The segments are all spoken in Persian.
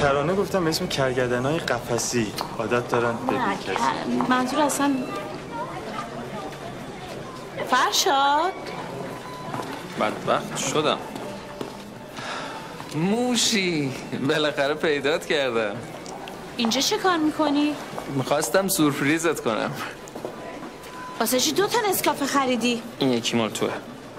ترانه گفتم به اسم کرگدن‌های قفسی. عادت دارن نه منظور اصلا فرشاد. بدبخت شدم. موشی بالاخره پیدات کردم. اینجا چه کار میکنی؟ میخواستم سورپریزت کنم. واسه چی 2 تا نسکافه خریدی؟ این یکی مال توه.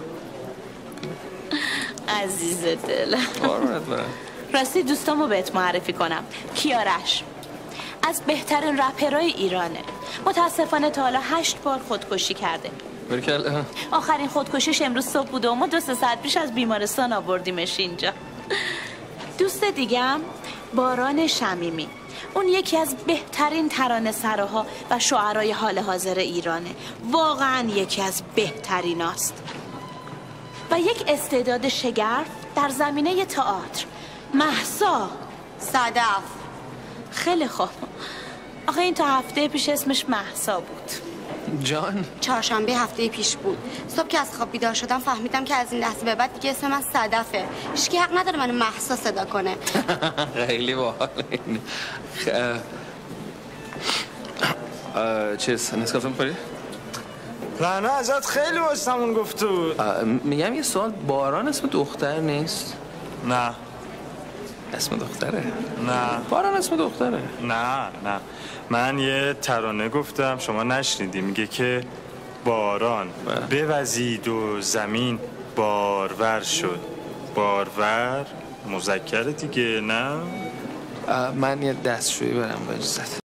عزیز دل. قربونت برم. راستی دوستامو بهت معرفی کنم. کیارش از بهترین رپرای ایرانه. متاسفانه تا حالا 8 بار خودکشی کرده. برکل. آخرین خودکشیش امروز صبح بوده و ما 2-3 ساعت پیش از بیمارستان آوردیمش اینجا. دوست دیگم باران شمیمی. اون یکی از بهترین ترانه‌سراها و شاعرای حال حاضر ایرانه. واقعا یکی از بهتریناست. و یک استعداد شگرف در زمینه تئاتر، مهسا صدف. خیلی خوب. آخه این تا هفته پیش اسمش مهسا بود. جان چهارشنبه هفته پیش بود. صبح که از خواب بیدار شدم فهمیدم که از این لحظه به بعد دیگه اسم من صدفه. هیچکی حق نداره منو مهسا صدا کنه. خیلی باحال. چیز نسکافه می‌خوری؟ رنا ازت خیلی واسمون گفته بود. میگم یه سوال، باران اسم دختر نیست؟ نه. اسم دختره؟ نه. باران اسم دختره؟ نه. من یه ترانه گفتم شما نشنیدی. میگه که باران بوزید و زمین بارور شد. بارور مذکره دیگه. نه من یه دستشویی برم با اجازت.